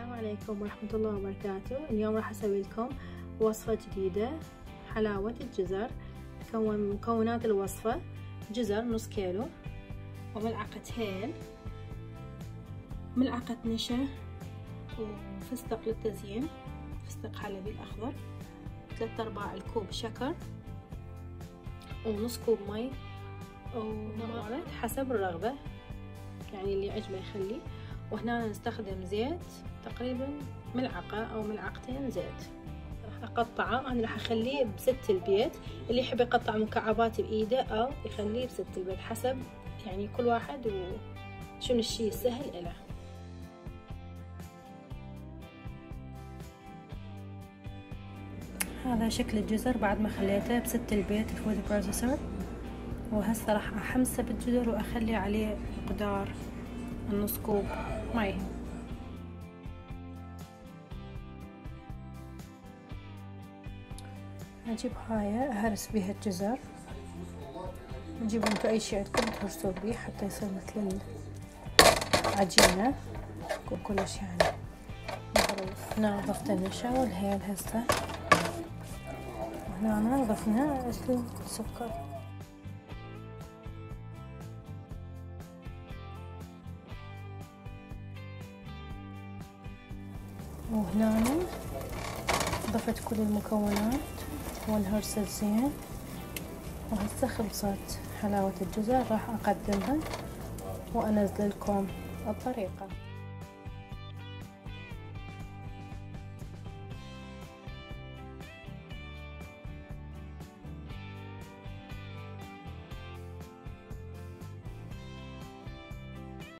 السلام عليكم ورحمة الله وبركاته. اليوم راح أسوي لكم وصفة جديدة، حلاوة الجزر. مكونات الوصفة: جزر نص كيلو، وملعقة هيل، ملعقة نشا، وفستق للتزيين، فستق حلبي الأخضر، 3/4 الكوب شكر، ونص كوب مي ومرق حسب الرغبة، يعني اللي عجبه يخلي. وهنا نستخدم زيت تقريبا ملعقة أو ملعقتين زيت. راح أقطعه، أنا راح أخليه بست البيت، اللي يحب يقطع مكعبات بإيده أو يخليه بست البيت، حسب يعني كل واحد وشنو الشي السهل إله. هذا شكل الجزر بعد ما خليته بست البيت الفود بروسيسور. وهسه راح أحمسه بالجزر وأخلي عليه مقدار النص كوب مي. أجيب هاي أهرس بيها الجزر، نجيبوا انتو أي شي عندكم تهرسوا بيه حتى يصير مثل العجينة وكلش يعني معروف. هنا ضفت النشا والهيل هسه، وهنا ضفنا السكر. وهنا ضفت كل المكونات ونهرست زين. وهسه خلصت حلاوة الجزر، راح أقدمها وأنزل لكم الطريقة.